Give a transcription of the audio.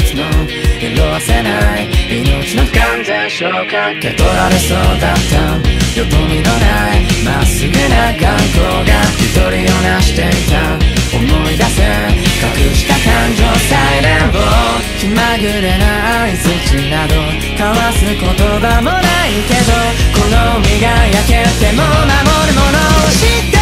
つの色あせない命の不完全召喚受け取られそうだったよどみのないまっすぐな眼光が一人をなしていた思い出せ隠した感情サイレンを気まぐれな相槌など交わす言葉もないけどこの身が焼けても守るものを知って